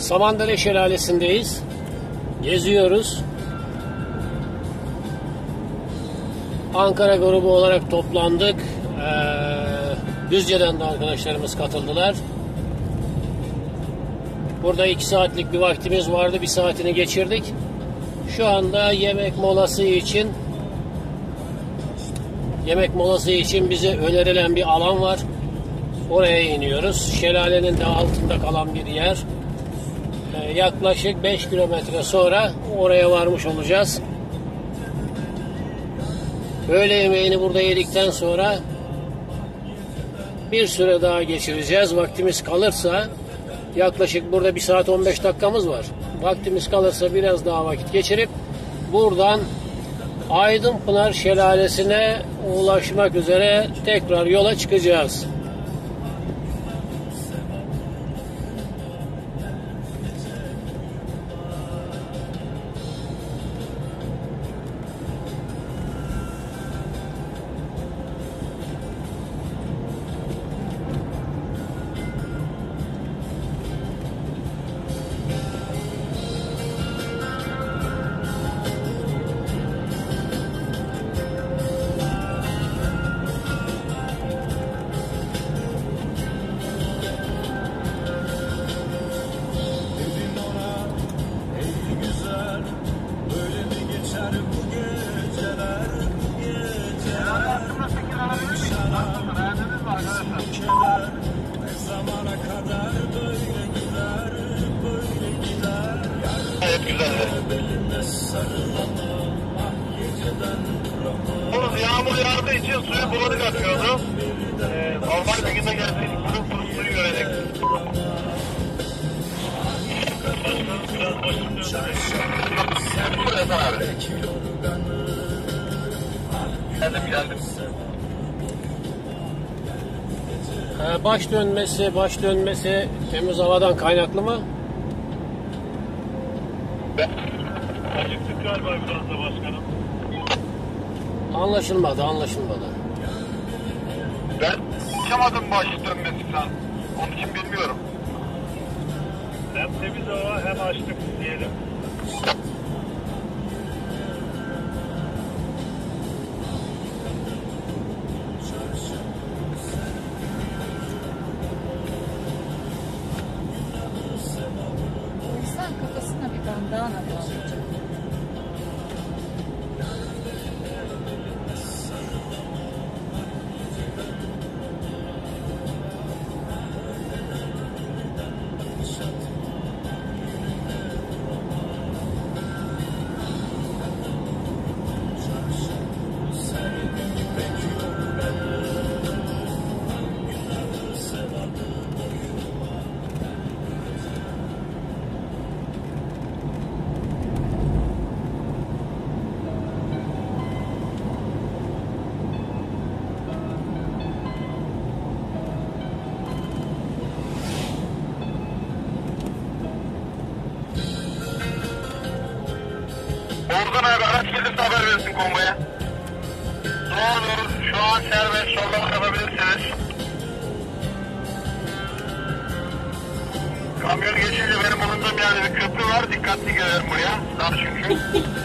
Samandere Şelalesi'ndeyiz. Geziyoruz. Ankara grubu olarak toplandık. Düzce'den de arkadaşlarımız katıldılar. Burada 2 saatlik bir vaktimiz vardı. 1 saatini geçirdik. Şu anda yemek molası için bize önerilen bir alan var. Oraya iniyoruz. Şelalenin de altında kalan bir yer. Yaklaşık 5 kilometre sonra oraya varmış olacağız. Öğle yemeğini burada yedikten sonra bir süre daha geçireceğiz. Vaktimiz kalırsa yaklaşık burada 1 saat 15 dakikamız var. Vaktimiz kalırsa biraz daha vakit geçirip buradan Aydınpınar Şelalesi'ne ulaşmak üzere tekrar yola çıkacağız. Burası yağmur yağdığı için suyu bulanık akıyordu. Normal bir günde gelseydik pırıl pırıl suyu görecek. Burası abi. Geldim. Baş dönmesi temiz havadan kaynaklı mı? Acıktık galiba biraz da başkanım. Anlaşılmadı. Ben uçamadım baş dönmesinden. Onun için bilmiyorum. Hem temiz hava hem açlık diyelim. İnsan kafasına bir bandana bağlayacak. Orhan abi araç gelirse haber versin konvoya. Doğru, şu an serbest, soldan kapabilirsiniz. Kamyon geçince benim bulunduğum yerde bir köprü var, dikkatli gelelim buraya. Dar çünkü.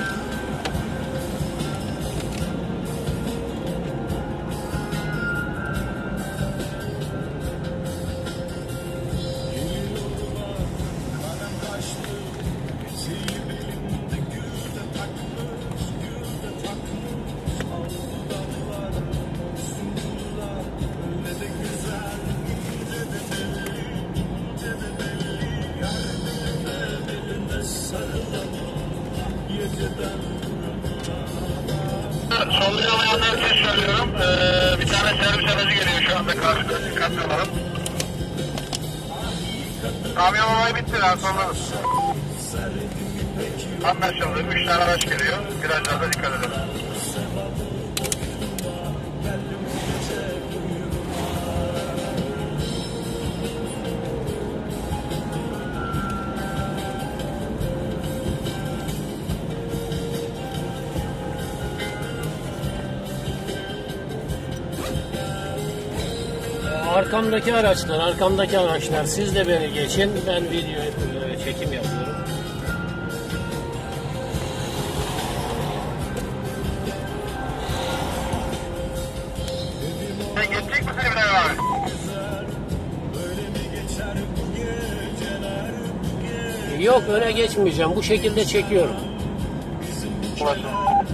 Sollayamayanlar için söylüyorum. Bir tane servis aracı geliyor şu anda karşıda. Dikkatli olalım. Kamyon olayı bitti. Daha sollarız. Anlaşıldı. 3 tane araç geliyor. Virajlarda dikkat edelim. arkamdaki araçlar siz de beni geçin. Ben video çekim yapıyorum. Sen geçecek misin İbrahim abi? Yok, öne geçmeyeceğim. Bu şekilde çekiyorum. Ulaşın.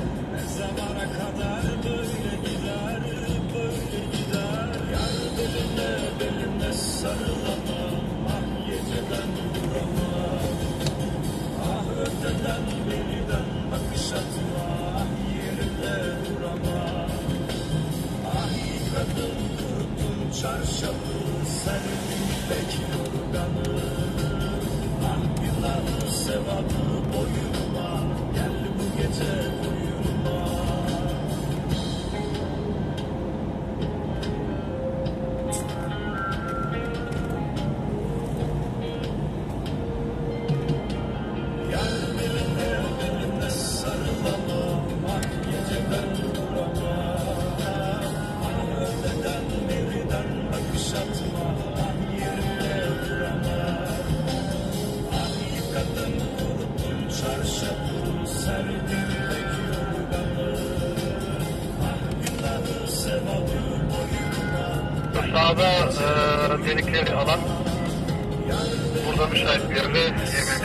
Sağda delikleri alan, burada müsait bir yerde yemeğimizi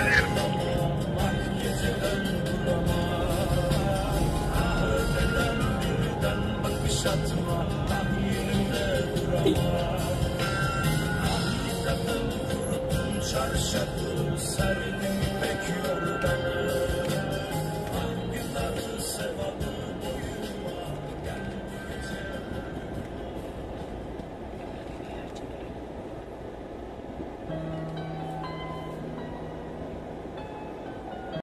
yiyelim.